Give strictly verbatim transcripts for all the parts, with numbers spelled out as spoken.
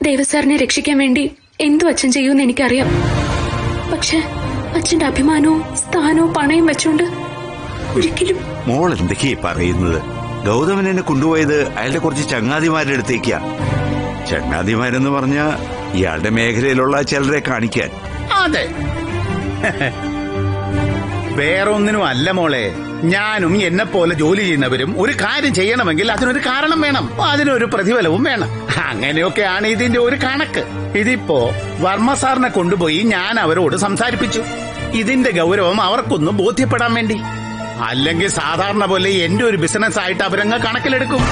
ദേവസാറിനെ രക്ഷിക്കാൻ വേണ്ടി എന്തു അച്ഛൻ ചെയ്യുമെന്ന് എനിക്കറിയാം. പക്ഷെ അച്ഛന്റെ അഭിമാനവും സ്ഥാനവും പണയും വെച്ചോണ്ട് ഒരിക്കലും. മോൾ എന്തൊക്കെയാ പറയുന്നത്? ഗൗതമൻ എന്നെ കൊണ്ടുപോയത് അയാളുടെ കുറച്ച് ചങ്ങാതിമാരുടെ അടുത്തേക്കാ. ചങ്ങാതിമാരെന്ന് പറഞ്ഞ ഇയാളുടെ മേഖലയിലുള്ള ചിലരെ കാണിക്കാൻ. അതെ, വേറൊന്നിനും അല്ല മോളെ. ഞാനും എന്നെ പോലെ ജോലി ചെയ്യുന്നവരും ഒരു കാര്യം ചെയ്യണമെങ്കിൽ അതിനൊരു കാരണം വേണം, അതിനൊരു പ്രതിഫലവും വേണം. അങ്ങനെയൊക്കെയാണ് ഇതിന്റെ ഒരു കണക്ക്. ഇതിപ്പോ വർമ്മ സാറിനെ കൊണ്ടുപോയി ഞാൻ അവരോട് സംസാരിപ്പിച്ചു, ഇതിന്റെ ഗൗരവം അവർക്കൊന്നും ബോധ്യപ്പെടാൻ വേണ്ടി. അല്ലെങ്കിൽ സാധാരണ പോലെ എന്റെ ഒരു ബിസിനസ് ആയിട്ട് അവരങ്ങ് കണക്കിലെടുക്കും.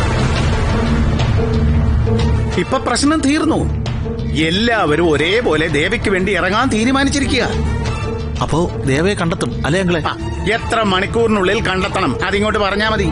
ഇപ്പൊ പ്രശ്നം തീർന്നു. എല്ലാവരും ഒരേപോലെ ദേവയ്ക്ക് വേണ്ടി ഇറങ്ങാൻ തീരുമാനിച്ചിരിക്കുക. അപ്പോ ദേവയെ കണ്ടെത്തും അല്ലേ അങ്ങളെ? എത്ര മണിക്കൂറിനുള്ളിൽ കണ്ടെത്തണം, അതിങ്ങോട്ട് പറഞ്ഞാ മതി.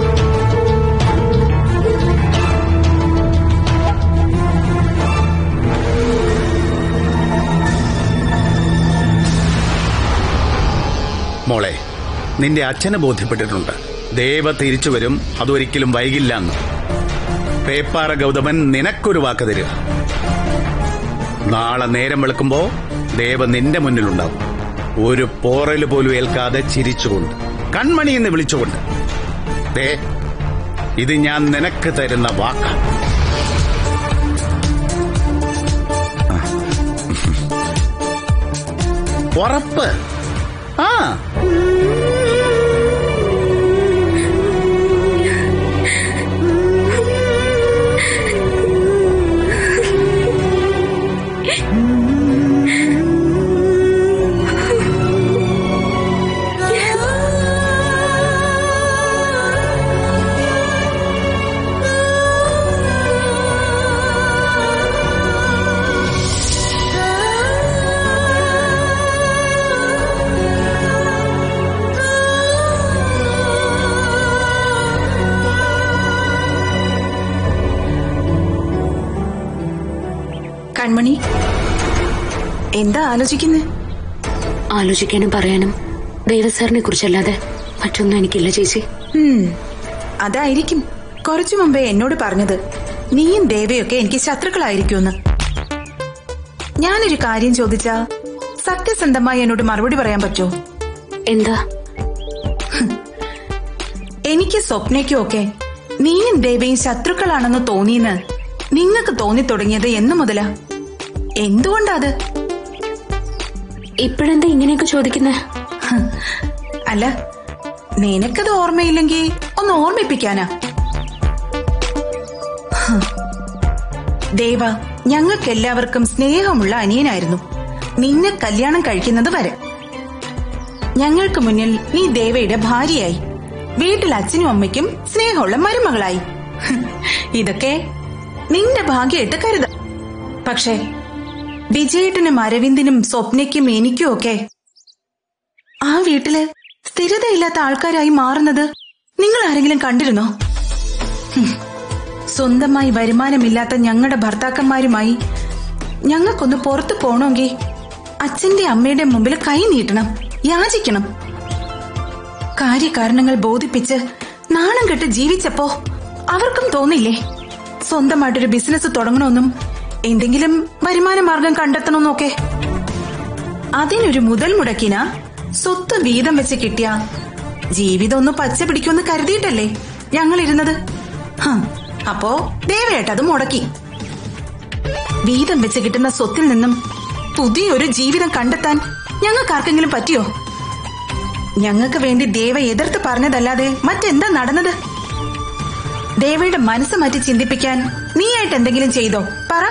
മോളെ, നിന്റെ അച്ഛന് ബോധ്യപ്പെട്ടിട്ടുണ്ട് ദേവ തിരിച്ചു വരും, അതൊരിക്കലും വൈകില്ല എന്ന്. പേപ്പാറ ഗൗതമൻ നിനക്കൊരു വാക്ക് തരിക. നാളെ നേരം വെളുക്കുമ്പോ ദേവ നിന്റെ മുന്നിലുണ്ടാവും, ഒരു പോറല് പോലും ഏൽക്കാതെ ചിരിച്ചുകൊണ്ട്, കൺമണി എന്ന് വിളിച്ചുകൊണ്ട്. ദേ, ഇത് ഞാൻ നിനക്ക് തരുന്ന വാക്കാണ്. ഉറപ്പ്. ആ കൺമണി, എന്താ ആലോചിക്കുന്നേ? ആലോചിക്കാനും പറയാനും ദേവസാറിനെ കുറിച്ചല്ലാതെ മറ്റൊന്നും എനിക്കില്ല ചേച്ചി. അതായിരിക്കും കുറച്ചു മുമ്പേ എന്നോട് പറഞ്ഞത് നീയും ദേവയൊക്കെ എനിക്ക് ശത്രുക്കളായിരിക്കുമെന്ന്. ഞാനൊരു കാര്യം ചോദിച്ചാ സത്യസന്ധമായി എന്നോട് മറുപടി പറയാൻ പറ്റുമോ? എന്താ? എനിക്ക് സ്വപ്നയ്ക്കും ഒക്കെ നീയും ദേവയും ശത്രുക്കളാണെന്ന് തോന്നിയെന്ന് നിങ്ങൾക്ക് തോന്നി തുടങ്ങിയത് എന്നു മുതലാ? എന്തുകൊണ്ടാത്? ഇപ്പോഴെന്താ ഇങ്ങനെയൊക്കെ ചോദിക്കുന്നേ? അല്ല, നിനക്കത് ഓർമ്മയില്ലെങ്കിൽ ഒന്ന് ഓർമ്മിപ്പിക്കാനാ. ദേവ ഞങ്ങൾക്കെല്ലാവർക്കും സ്നേഹമുള്ള അനിയനായിരുന്നു, നിന്നെ കല്യാണം കഴിക്കുന്നത് വരെ. ഞങ്ങൾക്ക് മുന്നിൽ നീ ദേവയുടെ ഭാര്യയായി, വീട്ടിൽ അച്ഛനും അമ്മയ്ക്കും സ്നേഹമുള്ള മരുമകളായി. ഇതൊക്കെ നിന്റെ ഭാഗ്യമായിട്ട് കരുതാം. പക്ഷേ വിജയേട്ടനും അരവിന്ദിനും സ്വപ്നയ്ക്കും എനിക്കും ഒക്കെ ആ വീട്ടില് സ്ഥിരതയില്ലാത്ത ആൾക്കാരായി മാറുന്നത് നിങ്ങൾ ആരെങ്കിലും കണ്ടിരുന്നോ? സ്വന്തമായി വരുമാനമില്ലാത്ത ഞങ്ങളുടെ ഭർത്താക്കന്മാരുമായി ഞങ്ങൾക്കൊന്ന് പുറത്തു പോണമെങ്കിൽ അച്ഛന്റെ അമ്മയുടെ മുമ്പിൽ കൈ നീട്ടണം, യാചിക്കണം. കാര്യകാരണങ്ങൾ ബോധിപ്പിച്ച് നാണം കെട്ട് ജീവിച്ചപ്പോ അവർക്കും തോന്നില്ലേ സ്വന്തമായിട്ടൊരു ബിസിനസ് തുടങ്ങണമെന്നും എന്തെങ്കിലും വരുമാന മാർഗം കണ്ടെത്തണമെന്നൊക്കെ? അതിനൊരു മുതൽ മുടക്കിന സ്വത്ത് വീതം വെച്ച് കിട്ടിയ ജീവിതം ഒന്ന് പച്ച പിടിക്കുമെന്ന് കരുതിയിട്ടല്ലേ ഞങ്ങൾ ഇരുന്നത്. അപ്പോ ദേവേട്ടത് മുടക്കി. വീതം വെച്ച് കിട്ടുന്ന സ്വത്തിൽ നിന്നും പുതിയൊരു ജീവിതം കണ്ടെത്താൻ ഞങ്ങൾക്ക് ആർക്കെങ്കിലും പറ്റിയോ? ഞങ്ങൾക്ക് വേണ്ടി ദേവ എതിർത്ത് പറഞ്ഞതല്ലാതെ മറ്റെന്താ നടന്നത്? ദേവയുടെ മനസ്സ് മാറ്റി ചിന്തിപ്പിക്കാൻ നീയായിട്ട് എന്തെങ്കിലും ചെയ്തോ? പറ.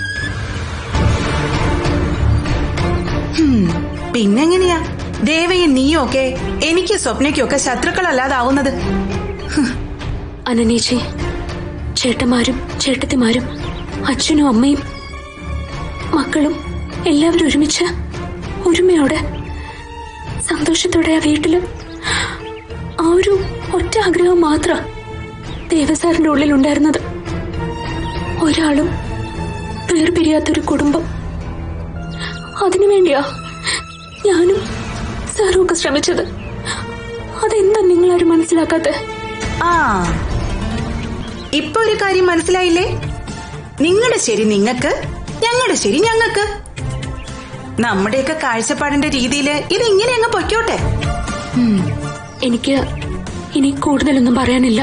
പിന്നെങ്ങനെയാ ദേവയും നീയും ഒക്കെ എനിക്ക് സ്വപ്നയ്ക്കൊക്കെ ശത്രുക്കളല്ലാതാവുന്നത്? അനനേച്ചി, ചേട്ടന്മാരും ചേട്ടത്തിമാരും അച്ഛനും അമ്മയും മക്കളും എല്ലാവരും ഒരുമിച്ച് ഒരുമയോടെ സന്തോഷത്തോടെ ആ വീട്ടില് ആ ഒരു ഒറ്റ ആഗ്രഹം മാത്രം ദേവസാറിന്റെ ഉള്ളിലുണ്ടായിരുന്നത്. ഒരാളും വേർപിരിയാത്തൊരു കുടുംബം. അതിനുവേണ്ടിയാ ഞാനും സാറും ഒക്കെ ശ്രമിച്ചത്. അതെന്താ നിങ്ങളാരും മനസ്സിലാക്കാത്ത? ആ, ഇപ്പൊ ഒരു കാര്യം മനസ്സിലായില്ലേ? നിങ്ങളുടെ ശരി നിങ്ങക്ക്, ഞങ്ങളുടെ ശരി ഞങ്ങക്ക്. നമ്മുടെയൊക്കെ കാഴ്ചപ്പാടിന്റെ രീതിയിൽ ഇത് ഇങ്ങനെ അങ്ങ് പൊയ്ക്കോട്ടെ. എനിക്ക് ഇനി കൂടുതലൊന്നും പറയാനില്ല.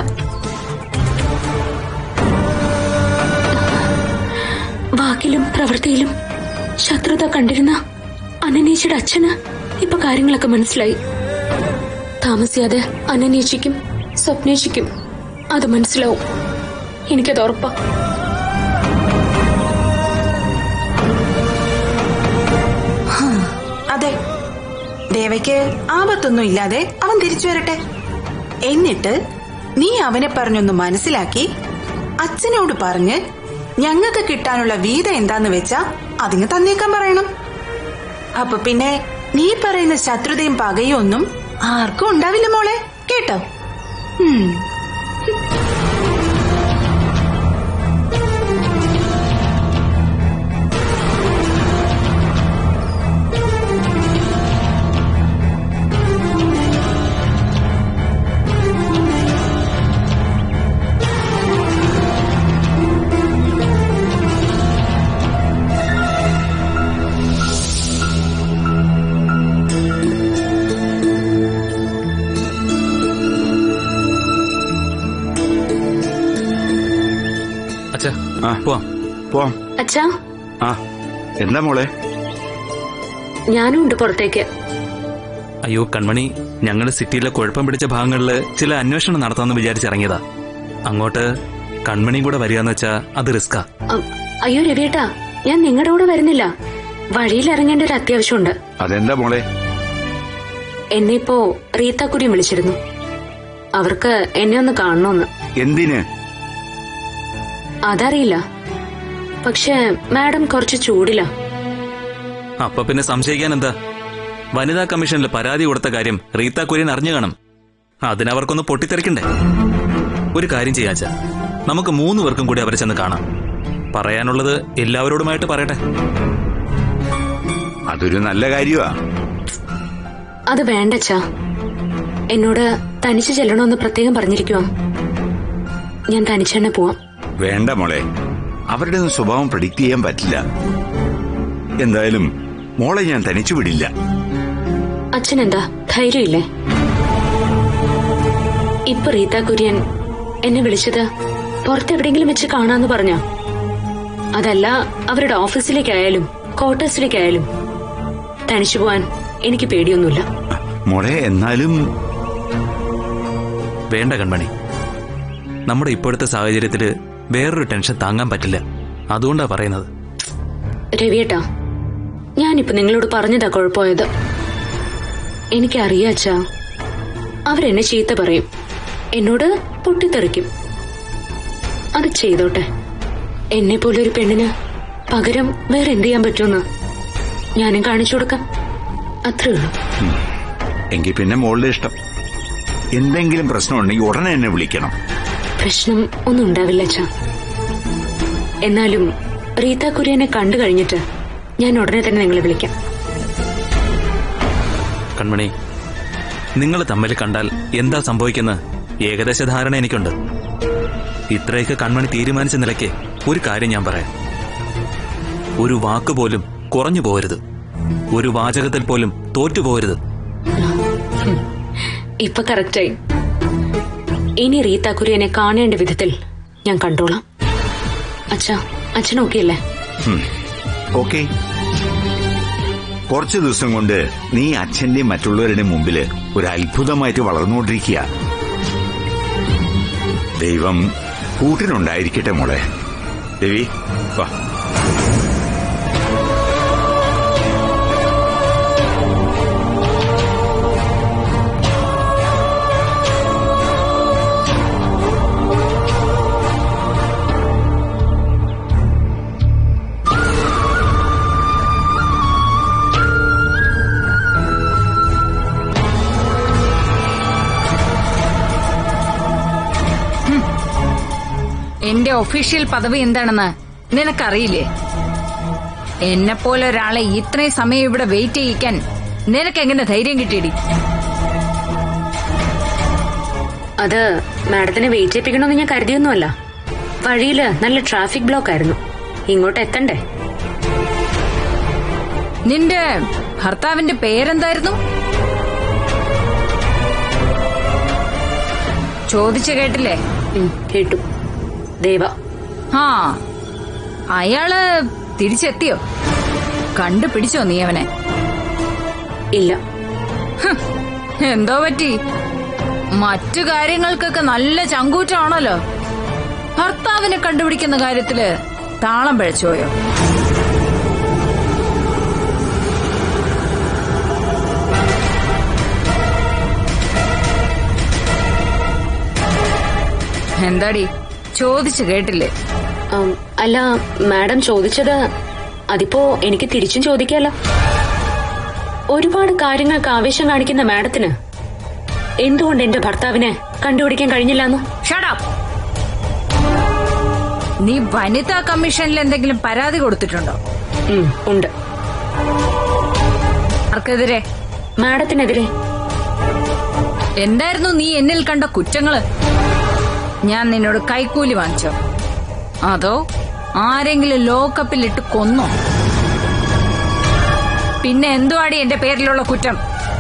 വാക്കിലും പ്രവൃത്തിയിലും ശത്രുത കണ്ടിരുന്ന അനനീച്ചയുടെ അച്ഛന് ഇപ്പൊ കാര്യങ്ങളൊക്കെ മനസ്സിലായി. താമസിയാതെ അനനീച്ചയ്ക്കും സ്വപ്നേച്ചിക്കും അത് മനസ്സിലാവും. എനിക്കത് ഉറപ്പാ. അതെ, ദേവയ്ക്ക് ആപത്തൊന്നും ഇല്ലാതെ അവൻ തിരിച്ചു വരട്ടെ. എന്നിട്ട് നീ അവനെ പറഞ്ഞൊന്ന് മനസ്സിലാക്കി അച്ഛനോട് പറഞ്ഞ് ഞങ്ങൾക്ക് കിട്ടാനുള്ള വീതം എന്താന്ന് വെച്ചാ അതിന് തന്നേക്കാൻ പറയണം. അപ്പൊ പിന്നെ നീ പറയുന്ന ശത്രുതയും പകയും ഒന്നും ആർക്കും ഉണ്ടാവില്ല മോളെ, കേട്ടോ? ഉം അച്ഛാ, എന്താ മോളെ? ഞാനും ഉണ്ട് പുറത്തേക്ക്. അയ്യോ കൺമണി, ഞങ്ങള് സിറ്റിയിലെ കുഴപ്പം പിടിച്ച ഭാഗങ്ങളില് ചില അന്വേഷണം നടത്താമെന്ന് വിചാരിച്ചിറങ്ങിയതാ. അങ്ങോട്ട് കൺമണിയും കൂടെ വരികയെന്ന് വെച്ചാ അത് റിസ്കാ. അയ്യോ രവിയേട്ടാ, ഞാൻ നിങ്ങളുടെ കൂടെ വരുന്നില്ല. വഴിയിൽ ഇറങ്ങേണ്ട ഒരു അത്യാവശ്യമുണ്ട്. അതെന്താ മോളെ? എന്നെ ഇപ്പോ റീത്താക്കുരിയും വിളിച്ചിരുന്നു. അവർക്ക് എന്നെ ഒന്ന് കാണണമെന്ന്. എന്തിന്? അതറിയില്ല, പക്ഷെ മാഡം കുറച്ച് ചൂടില്ല. അപ്പൊ പിന്നെ സംശയിക്കാൻ എന്താ? വനിതാ കമ്മീഷനിൽ പരാതി കൊടുത്ത കാര്യം റീത്ത കുര്യൻ അറിഞ്ഞു കാണും. അതിനവർക്കൊന്ന് പൊട്ടിത്തെറിക്കണ്ടേ? ഒരു കാര്യം ചെയ്യാച്ച, നമുക്ക് മൂന്ന് പേർക്കും കൂടി അവരെ ചെന്ന് കാണാം. പറയാനുള്ളത് എല്ലാവരോടുമായിട്ട് പറയട്ടെ. അതൊരു നല്ല കാര്യമാ. അത് വേണ്ടച്ചാ, എന്നോട് തനിച്ച് ചെല്ലണമെന്ന് പ്രത്യേകം പറഞ്ഞിരിക്കുവാ. ഞാൻ തനിച്ചെന്നെ പോവാം. വേണ്ട മോളെ, അവരുടെ സ്വഭാവം പ്രെഡിക്റ്റ് ചെയ്യാൻ പറ്റില്ല. എന്തായാലും മോളെ ഞാൻ തനിച്ചു വിടില്ല. അച്ഛനെന്താ ധൈര്യമില്ലേ? ഇപ്പൊ റീത്ത കുര്യൻ എന്നെ വിളിച്ചത് പുറത്തെവിടെയെങ്കിലും വെച്ച് കാണാന്ന് പറഞ്ഞ, അതല്ല അവരുടെ ഓഫീസിലേക്കായാലും ക്വാർട്ടേഴ്സിലേക്കായാലും തനിച്ചു പോവാൻ എനിക്ക് പേടിയൊന്നുമില്ല. മോളെ എന്നാലും വേണ്ട കൺമണി, നമ്മുടെ ഇപ്പോഴത്തെ സാഹചര്യത്തില് വേറൊരു ടെൻഷൻ താങ്ങാൻ പറ്റില്ല. അതുകൊണ്ടാ പറയുന്നത്. രവിയേട്ടാ, ഞാനിപ്പോ നിങ്ങളോട് പറഞ്ഞതാ കുഴപ്പമായത്. എനിക്കറിയാച്ചാ, അവരെന്നെ ചീത്ത പറയും, എന്നോട് പൊട്ടിത്തെറിക്കും. അത് ചെയ്തോട്ടെ. എന്നെ പോലൊരു പെണ്ണിന് പകരം വേറെ എന്ത് ചെയ്യാൻ പറ്റുമെന്ന് ഞാനും കാണിച്ചു കൊടുക്കാം. അത്രേ ഉള്ളൂ. എങ്കിൽ പിന്നെ മോളുടെ ഇഷ്ടം. എന്തെങ്കിലും പ്രശ്നമുണ്ടെങ്കിൽ ഉടനെ എന്നെ വിളിക്കണം. പ്രശ്നം ഒന്നും ഉണ്ടാവില്ല അച്ഛാ. എന്നാലും റീത്ത കുര്യനെ കണ്ടു കഴിഞ്ഞിട്ട് ഞാൻ ഉടനെ തന്നെ നിങ്ങളെ വിളിക്കാം. കൺമണി, നിങ്ങൾ തമ്മിൽ കണ്ടാൽ എന്താ സംഭവിക്കുന്നത് ഏകദേശ ധാരണ എനിക്കുണ്ട്. ഇത്രയൊക്കെ കൺമണി തീരുമാനിച്ച നിലയ്ക്ക് ഒരു കാര്യം ഞാൻ പറയാം. ഒരു വാക്ക് പോലും കുറഞ്ഞു പോകരുത്. ഒരു വാചകത്തിൽ പോലും തോറ്റുപോകരുത്. ഇപ്പൊ കറക്റ്റായി. ഇനി റീത്ത കുര്യനെ കാണേണ്ട വിധത്തിൽ ഞാൻ കണ്ടോളാം. അച്ഛാ, അച്ഛൻ ഓക്കെ അല്ലേ? ഓക്കെ. കുറച്ചു ദിവസം കൊണ്ട് നീ അച്ഛന്റെയും മറ്റുള്ളവരുടെയും മുമ്പില് ഒരു അത്ഭുതമായിട്ട് വളർന്നുകൊണ്ടിരിക്കുക. ദൈവം കൂട്ടിനുണ്ടായിരിക്കട്ടെ മോളെ. ദേവി വാ. എന്റെ ഒഫീഷ്യൽ പദവി എന്താണെന്ന് നിനക്കറിയില്ലേ? എന്നെപ്പോലെ ഒരാളെ ഇത്രയും സമയം ഇവിടെ വെയിറ്റ് ചെയ്യിക്കാൻ നിനക്കെങ്ങനെ ധൈര്യം കിട്ടിയടി? അത് മാഡത്തിനെ വെയിറ്റ് ചെയ്യിപ്പിക്കണമെന്ന് ഞാൻ കരുതിയൊന്നുമല്ല. വഴിയില് നല്ല ട്രാഫിക് ബ്ലോക്ക് ആയിരുന്നു. ഇങ്ങോട്ട് എത്തണ്ടേ? നിന്റെ ഭർത്താവിന്റെ പേരെന്തായിരുന്നു? ചോദിച്ചു കേട്ടില്ലേ? കേട്ടു. ദേവ. ആ, അയാള് തിരിച്ചെത്തിയോ? കണ്ടുപിടിച്ചോ നീ അവനെ? ഇല്ല. എന്തോ പറ്റി? മറ്റു കാര്യങ്ങൾക്കൊക്കെ നല്ല ചങ്കൂറ്റമാണല്ലോ. ഭർത്താവിനെ കണ്ടുപിടിക്കുന്ന കാര്യത്തില് താളം പിഴച്ചോയോ? എന്താടി ചോദിച്ചു കേട്ടില്ലേ? അല്ല മാഡം, ചോദിച്ചത് അതിപ്പോ എനിക്ക് തിരിച്ചും ചോദിക്കാലോ. ഒരുപാട് കാര്യങ്ങൾക്ക് ആവേശം കാണിക്കുന്ന മാഡത്തിന് എന്തുകൊണ്ട് എന്റെ ഭർത്താവിനെ കണ്ടുപിടിക്കാൻ കഴിഞ്ഞില്ലെന്ന്? Shut up. നീ വനിതാ കമ്മീഷനിൽ എന്തെങ്കിലും പരാതി കൊടുത്തിട്ടുണ്ടോ? ഉണ്ട്. ആർക്കെതിരെ? മാഡത്തിനെതിരെ. എന്തായിരുന്നു നീ എന്നിൽ കണ്ട കുറ്റങ്ങള്? ഞാൻ നിന്നോട് കൈക്കൂലി വാങ്ങിച്ചോ? അതോ ആരെങ്കിലും ലോക്കപ്പിലിട്ട് കൊന്നോ? പിന്നെ എന്തുവാടി എന്റെ പേരിലുള്ള കുറ്റം?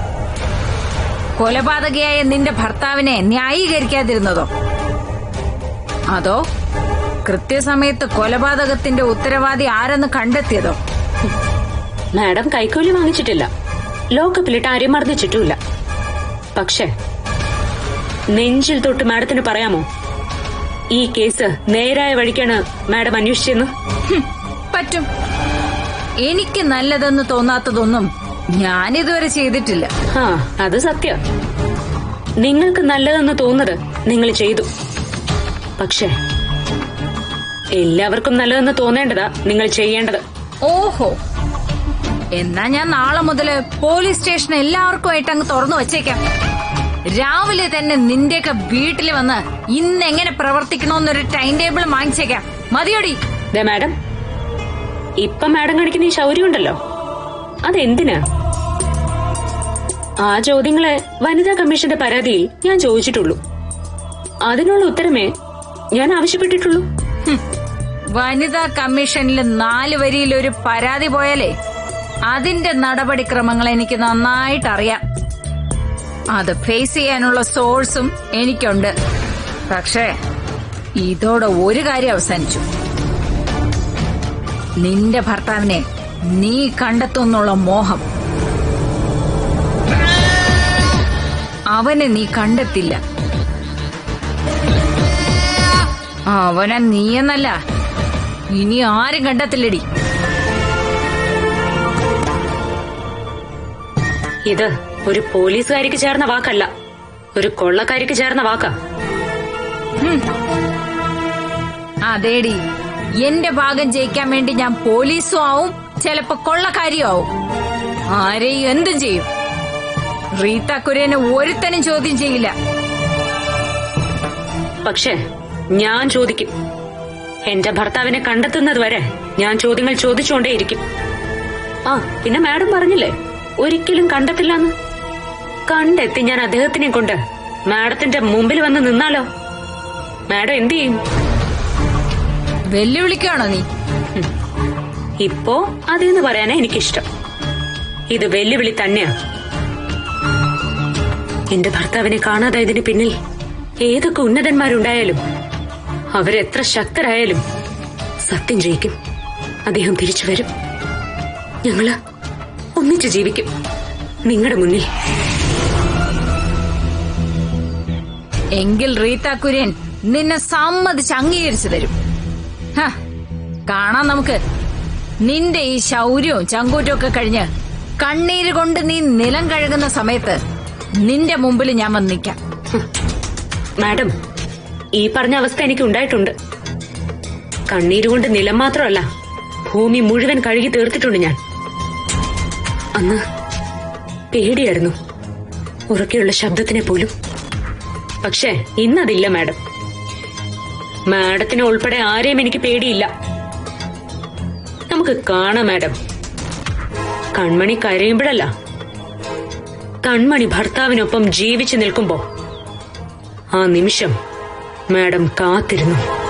കൊലപാതകയായ നിന്റെ ഭർത്താവിനെ ന്യായീകരിക്കാതിരുന്നതോ? അതോ കൃത്യസമയത്ത് കൊലപാതകത്തിന്റെ ഉത്തരവാദി ആരെന്ന് കണ്ടെത്തിയതോ? മാഡം കൈക്കൂലി വാങ്ങിച്ചിട്ടില്ല, ലോക്കപ്പിലിട്ട് ആരെയും മർദ്ദിച്ചിട്ടുമില്ല. പക്ഷെ നെഞ്ചിൽ തൊട്ട് മാഡത്തിന് പറയാമോ ഈ കേസ് നേരായ വഴിക്കാണ് മാഡം അന്വേഷിച്ചെന്ന്? പറ്റും. എനിക്ക് നല്ലതെന്ന് തോന്നാത്തതൊന്നും ഞാനിതുവരെ ചെയ്തിട്ടില്ല. ആ, അത് സത്യം. നിങ്ങൾക്ക് നല്ലതെന്ന് തോന്നുന്നത് നിങ്ങൾ ചെയ്തു. പക്ഷെ എല്ലാവർക്കും നല്ലതെന്ന് തോന്നേണ്ടതാ നിങ്ങൾ ചെയ്യേണ്ടത്. ഓഹോ, എന്നാ ഞാൻ നാളെ മുതല് പോലീസ് സ്റ്റേഷൻ എല്ലാവർക്കുമായിട്ട് അങ്ങ് തുറന്നു വച്ചേക്കാം. രാവിലെ തന്നെ നിന്റെയൊക്കെ വീട്ടിൽ വന്ന് ഇന്ന് എങ്ങനെ പ്രവർത്തിക്കണമെന്നൊരു ടൈം ടേബിൾ വാങ്ങിച്ചേക്കാം. മതിയോടി? മാഡം, ഇപ്പൊ മാഡം കാണിക്കുന്ന ഈ ശൗര്യം ഉണ്ടല്ലോ, അതെന്തിനാ? ആ ചോദ്യങ്ങളെ വനിതാ കമ്മീഷന്റെ പരാതിയിൽ ഞാൻ ചോദിച്ചിട്ടുള്ളൂ. അതിനുള്ള ഉത്തരമേ ഞാൻ ആവശ്യപ്പെട്ടിട്ടുള്ളൂ. വനിതാ കമ്മീഷനിൽ നാല് വരിയിൽ ഒരു പരാതി പോയാലേ അതിന്റെ നടപടിക്രമങ്ങൾ എനിക്ക് നന്നായിട്ട് അറിയാം. അത് ഫേസ് ചെയ്യാനുള്ള സോഴ്സും എനിക്കുണ്ട്. പക്ഷേ ഇതോടെ ഒരു കാര്യം അവസാനിച്ചു. നിന്റെ ഭർത്താവിനെ നീ കണ്ടെത്തുന്നുള്ള മോഹം, അവനെ നീ കണ്ടെത്തില്ല. അവനെ നീയെന്നല്ല ഇനി ആരും കണ്ടെത്തില്ലടി. ഇത് ഒരു പോലീസുകാരിക്ക് ചേർന്ന വാക്കല്ല, ഒരു കൊള്ളക്കാരിക്ക് ചേർന്ന വാക്കാ. അതേടി, എന്റെ ഭാഗം ജയിക്കാൻ വേണ്ടി ഞാൻ പോലീസും ആവും, ചിലപ്പോ കൊള്ളക്കാരിയും ആവും. ആരെയും എന്തും ചെയ്യും. റീത്ത കുര്യനെ ഒരുത്തനും ചോദ്യം ചെയ്യില്ല. പക്ഷേ ഞാൻ ചോദിക്കും. എന്റെ ഭർത്താവിനെ കണ്ടെത്തുന്നത് വരെ ഞാൻ ചോദ്യങ്ങൾ ചോദിച്ചുകൊണ്ടേയിരിക്കും. ആ, പിന്നെ മാഡം പറഞ്ഞില്ലേ ഒരിക്കലും കണ്ടെത്തില്ലെന്ന്. കണ്ടെത്തി ഞാൻ അദ്ദേഹത്തിനെ കൊണ്ട് മാഡത്തിന്റെ മുമ്പിൽ വന്ന് നിന്നാലോ? മാഡം എന്ത് ചെയ്യും? വെല്ലുവിളിക്കാണോ നീ? ഇപ്പോ അതെന്ന് പറയാനാ എനിക്കിഷ്ടം. ഇത് വെല്ലുവിളി തന്നെയാ. എന്റെ ഭർത്താവിനെ കാണാതായതിന് പിന്നിൽ ഏതൊക്കെ ഉന്നതന്മാരുണ്ടായാലും അവരെത്ര ശക്തരായാലും സത്യം ജയിക്കും. അദ്ദേഹം തിരിച്ചു വരും. ഞങ്ങള് ഒന്നിച്ചു ജീവിക്കും നിങ്ങളുടെ മുന്നിൽ. എങ്കിൽ റീത്ത കുര്യൻ നിന്നെ സമ്മതിച്ച് അംഗീകരിച്ചു തരും. കാണാം നമുക്ക്. നിന്റെ ഈ ശൗര്യവും ചങ്കൂറ്റവും ഒക്കെ കഴിഞ്ഞ് കണ്ണീര് കൊണ്ട് നീ നിലം കഴുകുന്ന സമയത്ത് നിന്റെ മുമ്പിൽ ഞാൻ വന്നിക്കാം. മാഡം, ഈ പറഞ്ഞ അവസ്ഥ എനിക്ക് ഉണ്ടായിട്ടുണ്ട്. കണ്ണീരുകൊണ്ട് നിലം മാത്രമല്ല, ഭൂമി മുഴുവൻ കഴുകി തീർത്തിട്ടുണ്ട് ഞാൻ. അന്ന് പേടിയായിരുന്നു, ഉറക്കെയുള്ള ശബ്ദത്തിനെ പോലും. പക്ഷേ ഇന്നതില്ല മാഡം. മാഡത്തിനെ ഉൾപ്പെടെ ആരെയും എനിക്ക് പേടിയില്ല. നമുക്ക് കാണാം മാഡം. കൺമണി കരയുമ്പോഴല്ല, കൺമണി ഭർത്താവിനൊപ്പം ജീവിച്ചു നിൽക്കുമ്പോ ആ നിമിഷം മാഡം കാത്തിരുന്നു.